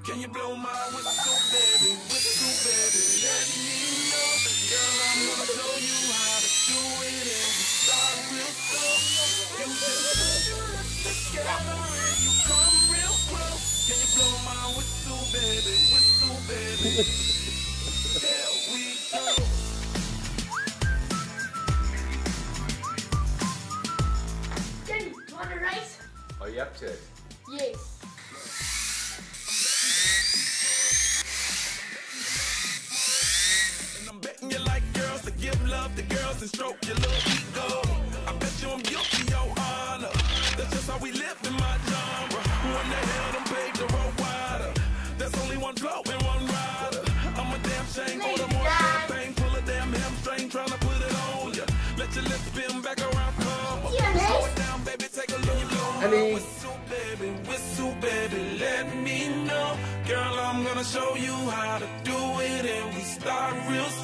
Can you blow my whistle, baby? Whistle, baby, let me know. Girl, I'm gonna show you how to do it, and we start real slow. You just put together and you come real close. Can you blow my whistle, baby? Whistle, baby. There we go. Jenny, you want a race? Are you up to it? Yes. Give love to girls and stroke your little ego. I bet you I'm guilty, your honor. That's just how we live in my genre. Who in the hell done paved the road wider? There's only one flow and one rider. I'm a damn shame, order more champagne, pull a damn hamstring, trying to put it on ya. Let your lips spin back around, come on. Slow it down, baby, take a look. Whistle, baby, let me know. Girl, I'm gonna show you how to do it, and we start real